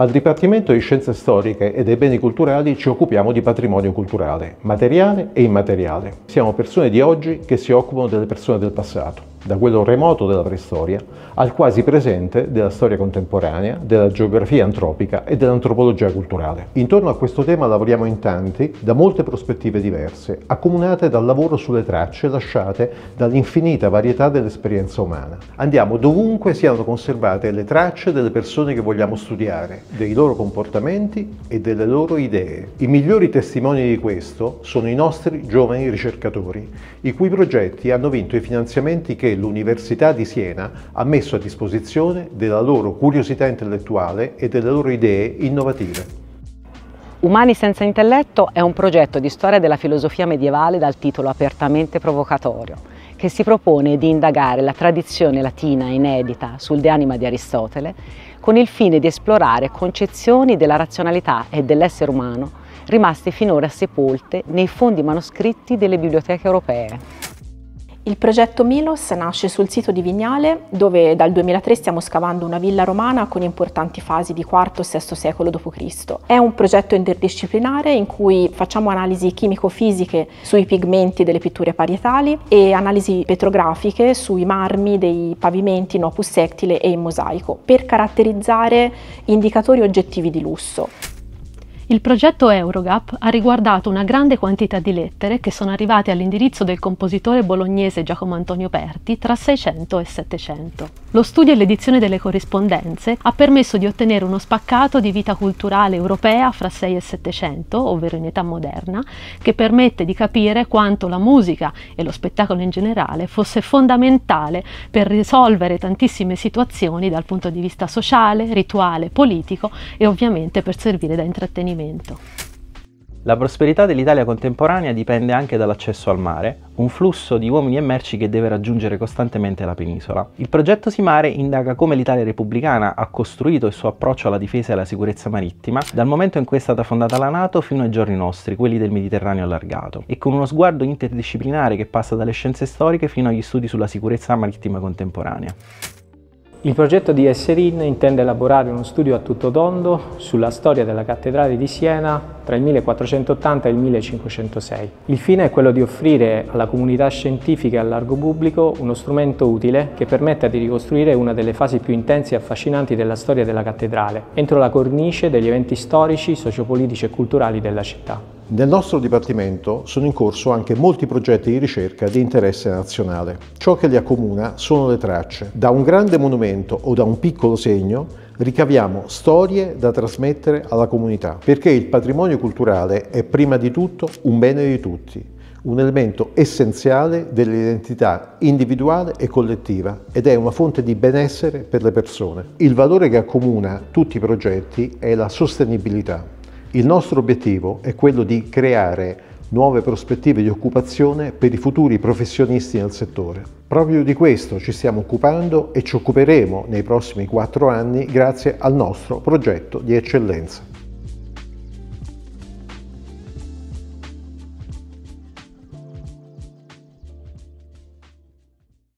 Al Dipartimento di Scienze Storiche e dei Beni Culturali ci occupiamo di patrimonio culturale, materiale e immateriale. Siamo persone di oggi che si occupano delle persone del passato, da quello remoto della preistoria al quasi presente della storia contemporanea, della geografia antropica e dell'antropologia culturale. Intorno a questo tema lavoriamo in tanti, da molte prospettive diverse, accomunate dal lavoro sulle tracce lasciate dall'infinita varietà dell'esperienza umana. Andiamo dovunque siano conservate le tracce delle persone che vogliamo studiare, dei loro comportamenti e delle loro idee. I migliori testimoni di questo sono i nostri giovani ricercatori, i cui progetti hanno vinto i finanziamenti che l'Università di Siena ha messo a disposizione della loro curiosità intellettuale e delle loro idee innovative. Umani senza intelletto è un progetto di storia della filosofia medievale dal titolo apertamente provocatorio, che si propone di indagare la tradizione latina inedita sul De Anima di Aristotele, con il fine di esplorare concezioni della razionalità e dell'essere umano rimaste finora sepolte nei fondi manoscritti delle biblioteche europee. Il progetto Milos nasce sul sito di Vignale, dove dal 2003 stiamo scavando una villa romana con importanti fasi di IV e VI secolo d.C. È un progetto interdisciplinare in cui facciamo analisi chimico-fisiche sui pigmenti delle pitture parietali e analisi petrografiche sui marmi dei pavimenti in opus sectile e in mosaico, per caratterizzare indicatori oggettivi di lusso. Il progetto Eurogap ha riguardato una grande quantità di lettere che sono arrivate all'indirizzo del compositore bolognese Giacomo Antonio Perti tra 600 e 700. Lo studio e l'edizione delle corrispondenze ha permesso di ottenere uno spaccato di vita culturale europea fra 6 e 700, ovvero in età moderna, che permette di capire quanto la musica e lo spettacolo in generale fosse fondamentale per risolvere tantissime situazioni dal punto di vista sociale, rituale, politico e ovviamente per servire da intrattenimento. La prosperità dell'Italia contemporanea dipende anche dall'accesso al mare, un flusso di uomini e merci che deve raggiungere costantemente la penisola. Il progetto Simare indaga come l'Italia repubblicana ha costruito il suo approccio alla difesa e alla sicurezza marittima dal momento in cui è stata fondata la NATO fino ai giorni nostri, quelli del Mediterraneo allargato, e con uno sguardo interdisciplinare che passa dalle scienze storiche fino agli studi sulla sicurezza marittima contemporanea. Il progetto di Esserin intende elaborare uno studio a tutto tondo sulla storia della cattedrale di Siena tra il 1480 e il 1506. Il fine è quello di offrire alla comunità scientifica e al largo pubblico uno strumento utile che permetta di ricostruire una delle fasi più intense e affascinanti della storia della cattedrale, entro la cornice degli eventi storici, sociopolitici e culturali della città. Nel nostro Dipartimento sono in corso anche molti progetti di ricerca di interesse nazionale. Ciò che li accomuna sono le tracce. Da un grande monumento o da un piccolo segno ricaviamo storie da trasmettere alla comunità, perché il patrimonio culturale è prima di tutto un bene di tutti, un elemento essenziale dell'identità individuale e collettiva ed è una fonte di benessere per le persone. Il valore che accomuna tutti i progetti è la sostenibilità. Il nostro obiettivo è quello di creare nuove prospettive di occupazione per i futuri professionisti nel settore. Proprio di questo ci stiamo occupando e ci occuperemo nei prossimi 4 anni grazie al nostro progetto di eccellenza.